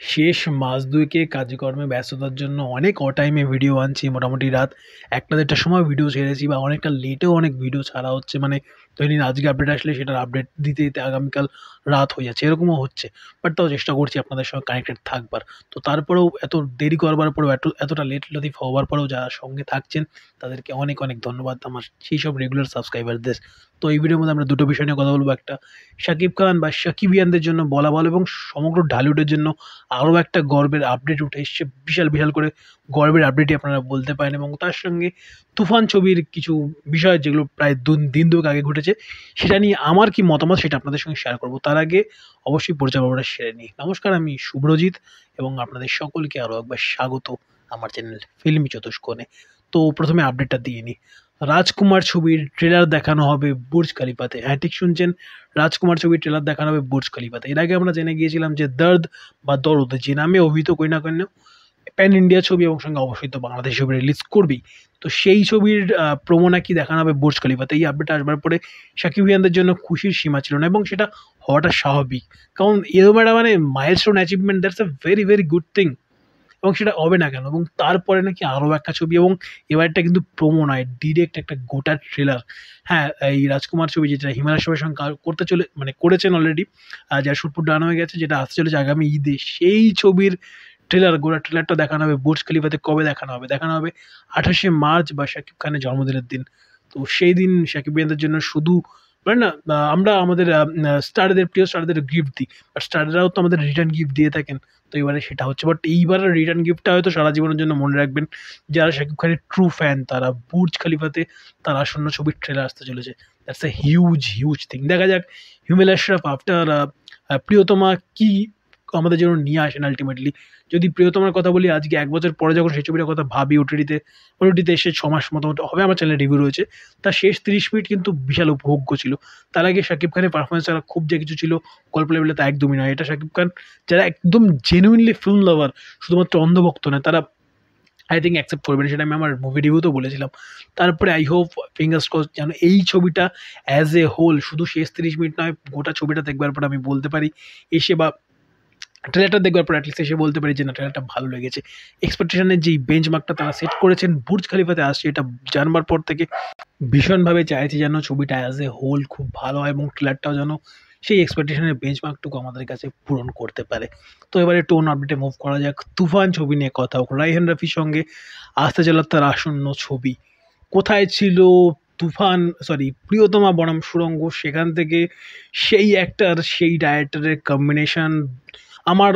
শেষ মাস দুয়েকে কাজকর্মে ব্যস্ততার জন্য অনেক অটাইমে ভিডিও আনছি। মোটামুটি রাত ১টা-১.৫টার সময় ভিডিও ছেড়েছি বা অনেকটা লেটেও অনেক ভিডিও ছাড়া হচ্ছে। মানে ধরে আজকে আপডেট আসলে সেটার আপডেট দিতে আগামীকাল রাত হয়ে যাচ্ছে। এরকমও হচ্ছে। বাট তাও চেষ্টা করছি আপনাদের সঙ্গে কানেক্টেড থাকবার। তো তারপরেও এত দেরি করবার পরেও এতটা লেট লতিফ হওয়ার পরেও যারা সঙ্গে থাকছেন তাদেরকে অনেক, অনেক ধন্যবাদ আমার সেইসব রেগুলার সাবস্ক্রাইবারদের। তো এই ভিডিওর মধ্যে আমরা দুটো বিষয় নিয়ে কথা বলবো। একটা শাকিব খান বা শাকিবিয়ানদের জন্য বলা এবং সমগ্র ঢালিউডের জন্য আরও একটা গর্বের আপডেট উঠে এসছে। বিশাল, বিশাল করে গর্বের আপডেটই আপনারা বলতে পারেন এবং তার সঙ্গে তুফান ছবির কিছু বিষয় যেগুলো প্রায় দিন দুয়েক আগে ঘটেছে, সেটা নিয়ে আমার কি মতামত সেটা আপনাদের সঙ্গে শেয়ার করব। তার আগে অবশ্যই পরিচয় পর্বটা সেরে নিই। নমস্কার, আমি শুভ্রজিৎ এবং আপনাদের সকলকে আরও একবার স্বাগত আমার চ্যানেল ফিল্মি চতুষ্কোণে। তো প্রথমে আপডেটটা দিয়ে নিই। রাজকুমার ছবির ট্রেলার দেখানো হবে বুর্জ খলিফাতে। হ্যাঁ, ঠিক শুনছেন, রাজকুমার ছবির ট্রেলার দেখানো হবে বুর্জ খলিফাতে। এর আগে আমরা জেনে গিয়েছিলাম যে দর্দ বা দরদ যে নামে অভিহিত করি না কেন, প্যান ইন্ডিয়া ছবি এবং সঙ্গে অবশ্যই তো বাংলাদেশ ছবি রিলিজ করবেই। তো সেই ছবির প্রোমো নাকি দেখানো হবে বুর্জ খলিফাতে। এই আপডেট আসবার পরে সাকিবিয়ানদের জন্য খুশির সীমা ছিল না এবং সেটা হওয়াটা স্বাভাবিক। কারণ এরকম একটা মানে milestone achievement, that's a very, very good thing এবং সেটা হবে না কেন? এবং তারপরে নাকি আরও একটা ছবি এবং এবারটা কিন্তু প্রোমো নয়, ডিরেক্ট একটা গোটা ট্রেলার। হ্যাঁ, এই রাজকুমার ছবি যেটা হিমেল আশরাফের সঙ্গে করতে করেছেন অলরেডি, যার শুটপুট ডান হয়ে গেছে, যেটা আসতে চলেছে আগামী ঈদে। সেই ছবির ট্রেলার, গোটা ট্রেলারটা দেখানো হবে বুর্জ খলিফাতে। কবে দেখানো হবে? দেখানো হবে ২৮শে মার্চ বা শাকিব খানের জন্মদিনের দিন। তো সেই দিন সাকিবিয়ানদের জন্য শুধু মানে না, আমরা আমাদের স্টারদের, প্রিয় স্টারদের গিফট দিই। বাট স্টাররাও তো আমাদের রিটার্ন গিফট দিয়ে থাকেন। তো এবারে সেটা হচ্ছে। বাট এইবারের রিটার্ন গিফটটা হয়তো সারা জীবনের জন্য মনে রাখবেন যারা শাকিব খানের ট্রু ফ্যান, তারা বুর্জ খলিফাতে তার আসন্ন ছবির ট্রেলার আসতে চলেছে। That's a huge, huge thing. দেখা যাক হিমেল আশরাফ আফটার প্রিয়তমা কি আমাদের জন্য নিয়ে আসেন আল্টিমেটলি। যদি প্রিয়তমার কথা বলি, আজকে ১ বছর পরে যখন সেই ছবিটার কথা ভাবি, ওটিটিতে এসে ৬ মাস মোটামুটি হবে, আমার চ্যানেলে রিভিউ রয়েছে। তার শেষ ৩০ মিনিট কিন্তু বিশাল উপভোগ্য ছিল। তার আগে শাকিব খানের পারফরমেন্স ছাড়া খুব যে কিছু ছিল গল্প লেভেলে, তা একদমই নয়। এটা শাকিব খান যারা একদম জেনুইনলি ফিল্ম লাভার, শুধুমাত্র অন্ধভক্ত নয়, তারা আই থিঙ্ক অ্যাকসেপ্ট করবেন। সেটা আমি আমার মুভি রিভিউতেও বলেছিলাম। তারপরে আই হোপ, ফিঙ্গার্স ক্রস, যেন এই ছবিটা অ্যাজ এ হোল, শুধু শেষ ৩০ মিনিট নয়, গোটা ছবিটা দেখবার পর আমি বলতে পারি এসে, বা ট্রেলারটা দেখবার পর অ্যাটলিস্ট এসে বলতে পারি যে না, ট্রেলারটা ভালো লেগেছে। এক্সপেকটেশনের যেই বেঞ্চমার্কটা তারা সেট করেছেন বুর্জ খলিফাতে আসছে, এটা জানবার পর থেকে ভীষণভাবে চাইছি যেন ছবিটা অ্যাজ এ হোল খুব ভালো হয় এবং ট্রেলারটাও যেন সেই এক্সপেকটেশনের বেঞ্চমার্কটুকু আমাদের কাছে পূরণ করতে পারে। তো এবারে টোন আপডেটে মুভ করা যাক। তুফান ছবি নিয়ে কথা হোক। রাইহান রাফির সঙ্গে আসতে চলা তার আসন্ন ছবি। কোথায় ছিল তুফান, প্রিয়তমা বনাম সুড়ঙ্গ, সেখান থেকে সেই অ্যাক্টর, সেই ডাইরেক্টরের কম্বিনেশন আমার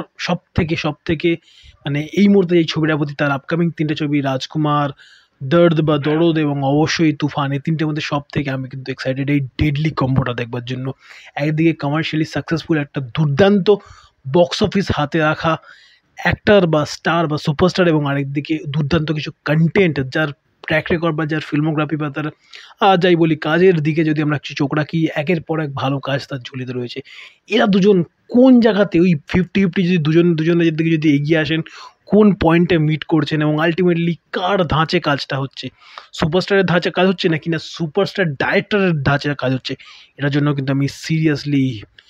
সবথেকে মানে এই মুহূর্তে এই ছবিটার প্রতি, তার আপকামিং ৩টে ছবি রাজকুমার, দর্দ বা দরদ এবং অবশ্যই তুফান, এই ৩টের মধ্যে সবথেকে আমি কিন্তু এক্সাইটেড এই ডেডলি কম্বোটা দেখবার জন্য। একদিকে কমার্শিয়ালি সাকসেসফুল একটা দুর্দান্ত বক্স অফিস হাতে রাখা অ্যাক্টর বা স্টার বা সুপারস্টার, এবং আরেকদিকে দুর্দান্ত কিছু কন্টেন্ট, যার ট্র্যাক রেকর্ড বা যার ফিল্মোগ্রাফি বা তার যাই বলি কাজের দিকে যদি আমরা কিছু চোখ রাখি, একের পর এক ভালো কাজ তার ঝুলিতে রয়েছে। এরা দুজন কোন জায়গাতে ওই 50-50 যদি দুজনের দিকে যদি এগিয়ে আসেন, কোন পয়েন্টে মিট করছেন এবং আলটিমেটলি কার ধাঁচে কাজটা হচ্ছে, সুপারস্টারের ধাঁচে কাজ হচ্ছে নাকি না সুপারস্টার ডাইরেক্টরের ধাঁচে কাজ হচ্ছে, এটার জন্য কিন্তু আমি সিরিয়াসলি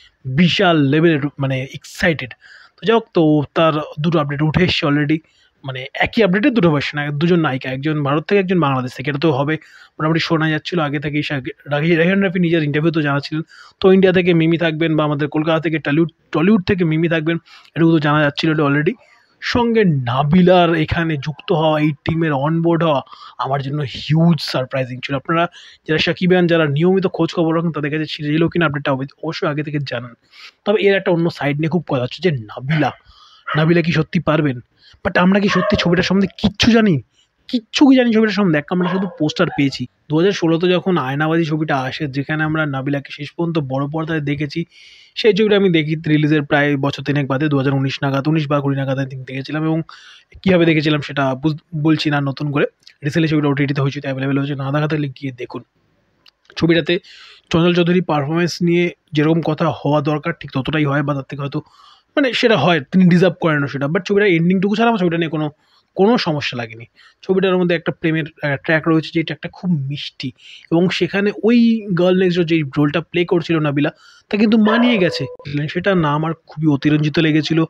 বিশাল লেভেলের মানে এক্সাইটেড। তো যাই হোক, তো তার দুটো আপডেট উঠে এসছে অলরেডি। মানে একই আপডেটে দুটো ভার্সন, দুজন নায়িকা, একজন ভারত থেকে একজন বাংলাদেশ থেকে। এটা তো হবে মোটামুটি শোনা যাচ্ছিল আগে থেকেই। রাইহান রাফি নিজের ইন্টারভিউতে জানাচ্ছিলেন। তো ইন্ডিয়া থেকে মিমি থাকবেন বা আমাদের কলকাতা থেকে টলিউড থেকে মিমি থাকবেন, এটুকু তো জানা যাচ্ছিল অলরেডি। সঙ্গে নাবিলার এখানে যুক্ত হওয়া, এই টিমের অনবোর্ড হওয়া আমার জন্য হিউজ সারপ্রাইজিং ছিল। আপনারা যারা সাকিবিয়ান, যারা নিয়মিত খোঁজ খবর রাখেন, তাদের কাছে ছিল কিনা আপডেটটা অবশ্যই আগে থেকে জানান। তবে এর একটা অন্য সাইড নিয়ে খুব কথা হচ্ছে যে নাবিলা কি সত্যি পারবেন? বাট আমরা কি সত্যি ছবিটার সম্বন্ধে কিচ্ছু জানি? কিচ্ছু কি জানি ছবিটার সম্বন্ধে? আমরা শুধু পোস্টার পেয়েছি। ২০১৬তে যখন আয়নাবাজি ছবিটা আসে, যেখানে আমরা নাবিলাকে শেষ পর্যন্ত বড় পর্দায় দেখেছি, সেই ছবিটা আমি দেখি রিলিজের প্রায় বছর ৩ বাদে ২০১৯ নাগাদ, ১৯ বা ২০ নাগাদ দেখেছিলাম। এবং কীভাবে দেখেছিলাম সেটা বলছি না নতুন করে। রিসেন্টলি ছবিটা ওটিটিতে হয়েছে, অ্যাভেলেবেল হয়েছে, না দেখা থাকলে গিয়ে দেখুন। ছবিটাতে চঞ্চল চৌধুরীর পারফরমেন্স নিয়ে যেরকম কথা হওয়া দরকার ঠিক ততটাই হয়, বা তার থেকে হয়তো মানে সেটা হয়, তিনি ডিজার্ভ করেন সেটা। বাট ছবিটার এন্ডিংটুকু ছাড়া আমার ছবিটা নিয়ে কোনো সমস্যা লাগেনি। ছবিটার মধ্যে একটা প্রেমের ট্র্যাক রয়েছে, যে ট্র্যাকটা খুব মিষ্টি, এবং সেখানে ওই গার্ল নেক্সট ডোর যেই রোলটা প্লে করছিল নাবিলা, তা কিন্তু মানিয়ে গেছে। সেটা না আমার খুবই অতিরঞ্জিত লেগেছিল।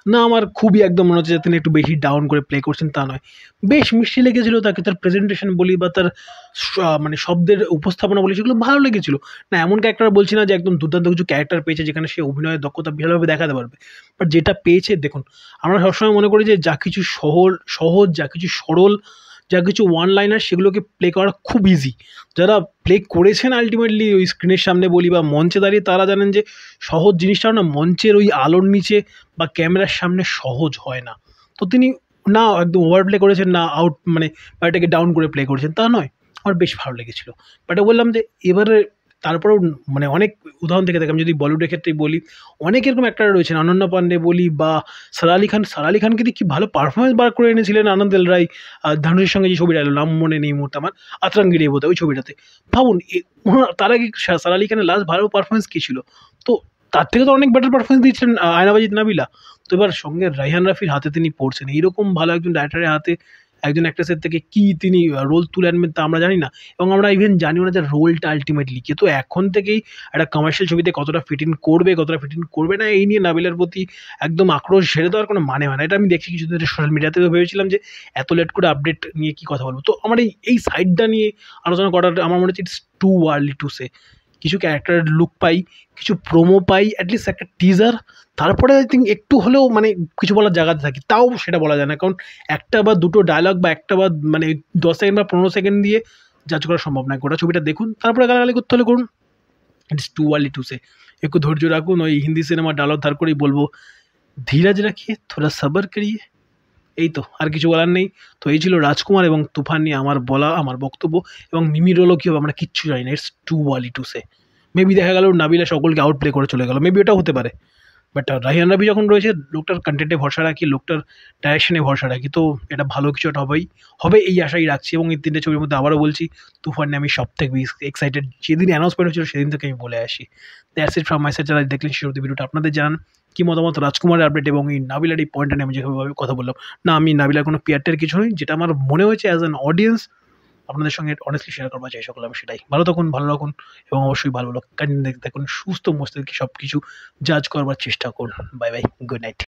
না আমার খুবই একদম মনে হচ্ছে যে তিনি একটু বেশি ডাউন করে প্লে করছেন তা নয়। বেশ মিষ্টি লেগেছিল তাকে, তার প্রেজেন্টেশন বলি বা তার মানে শব্দের উপস্থাপনা বলি সেগুলো ভালো লেগেছিল। না এমন ক্যারেক্টার বলছি না যে একদম দুর্দান্ত কিছু ক্যারেক্টার পেয়েছে যেখানে সে অভিনয়ের দক্ষতা ভালোভাবে দেখাতে পারবে। বাট যেটা পেয়েছে দেখুন, আমরা সবসময় মনে করি যে যা কিছু সহজ, যা কিছু সরল, যা কিছু ওয়ান লাইনার সেগুলোকে প্লে করা খুব ইজি। যারা প্লে করেছেন আল্টিমেটলি ওই স্ক্রিনের সামনে বলি বা মঞ্চে দাঁড়িয়ে তারা জানেন যে সহজ জিনিসটাও না মঞ্চের ওই আলোর নিচে বা ক্যামেরার সামনে সহজ হয় না। তো তিনি না একদম ওভার প্লে করেছেন, না আউট মানে বা এটাকে ডাউন করে প্লে করেছেন তা নয়। আমার বেশ ভালো লেগেছিল। বাট বললাম যে এবারে তারপরেও মানে অনেক উদাহরণ থেকে আমি যদি বলিউডের ক্ষেত্রেই বলি, অনেক এরকম অ্যাক্টর রয়েছেন, অনন্যা পান্ডে বলি বা সারা আলি খান। সারা আলি খানকে দিয়ে কি ভালো পারফরমেন্স বার করে এনেছিলেন আনন্দ এল রায়। ধানুষের সঙ্গে যে ছবিটা এলো নাম মনে নেই এই মুহূর্তে আমার, আতরাঙ্গিরে বোধহয় ওই ছবিটাতে। ভাবুন তার আগে সারা আলি খানের লাস্ট ভালো পারফরমেন্স কী ছিল? তো তার থেকে তো অনেক বেটার পারফরমেন্স দিয়েছিলেন আয়নাবাজিত নাবিলা। তো এবার সঙ্গে রাইহান রাফির হাতে তিনি পড়ছেন, এইরকম ভালো একজন ডাইরেক্টরের হাতে একজন অ্যাক্ট্রেসের থেকে কি তিনি রোল তুলে আনবেন তা আমরা জানি না, এবং আমরা ইভেন জানিও না যে রোলটা আলটিমেটলি কে। তো এখন থেকেই একটা কমার্শিয়াল ছবিতে কতটা ফিট ইন করবে, কতটা ফিট ইন করবে না, এই নিয়ে নাবিলার প্রতি একদম আক্রোশ ঝেড়ে দেওয়ার কোনো মানে হয় না। এটা আমি দেখছি কিছুদিন ধরে সোশ্যাল মিডিয়াতেও ভেবেছিলাম যে এত লেট করে আপডেট নিয়ে কী কথা বলবো। তো আমার এই সাইডটা নিয়ে আলোচনা করাটা আমার মনে হচ্ছে it's too early to say. কিছু ক্যারেক্টারের লুক পাই, কিছু প্রোমো পাই, অ্যাটলিস্ট একটা টিজার, তারপরে আই থিঙ্ক একটু হলেও মানে কিছু বলার জায়গাতে থাকি, তাও সেটা বলা যায় না। কারণ একটা বা দুটো ডায়লগ বা একটা বা মানে 10 সেকেন্ড বা 15 সেকেন্ড দিয়ে জাজ করা সম্ভব নয়। গোটা ছবিটা দেখুন, তারপরে গালাগালি করতে হলে করুন। It's too early to say. একটু ধৈর্য রাখুন। ওই হিন্দি সিনেমার ডায়লগ ধার করেই বলবো, ধীরাজ রাখিয়ে থোড়া সবর করিয়ে। এই তো, আর কিছু বলার নেই। তো এই ছিল রাজকুমার এবং তুফান নিয়ে আমার বলা, আমার বক্তব্য। এবং মিমির রোলও কী হবে আমরা কিচ্ছু জানি না। It's too early to say. Maybe দেখা গেল নাবিলা সকলকে আউট প্লে করে চলে গেল, মেবি ওটাও হতে পারে। বাট রাইহান রাফি যখন রয়েছে, লোকটার কন্টেন্টে ভরসা রাখি, লোকটার ডাইরেকশনে ভরসা রাখি। তো এটা ভালো কিছু একটা হবে এই আশাই রাখছি। এবং এই 3টে ছবির মধ্যে আবারও বলছি, তুফান নিয়ে আমি সবথেকে বেশি এক্সাইটেড। যেদিন অ্যানাউন্সমেন্ট হয়েছিল সেদিন থেকে আমি বলে আসি। That's it from my side. যারা দেখলেন শুরুতে ভিডিওটা আপনাদের জানান কি মতামত রাজকুমারের আপডেট এবং এই নাবিলার এই পয়েন্টটা নিয়ে আমি যেভাবে কথা বললাম। না আমি নাবিলার কোনো পিয়ারটের কিছু নই, যেটা আমার মনে হয়েছে অ্যাজ অ্যান অডিয়েন্স আপনাদের সঙ্গে অনেস্টলি শেয়ার করবার চাই সকল আমি সেটাই। ভালো থাকুন, ভালো রাখুন এবং অবশ্যই ভালো ভালো কন্টেন্ট দেখতে থাকুন। সুস্থ মস্তিষ্কে সব কিছু জাজ করবার চেষ্টা করুন। Bye bye, good night.